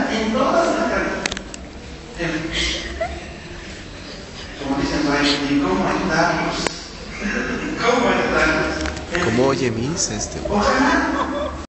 en todas las cartas. Como dicen por ahí, ¿y cómo estamos? ¿Cómo estamos? ¿Cómo oye mis Ojalá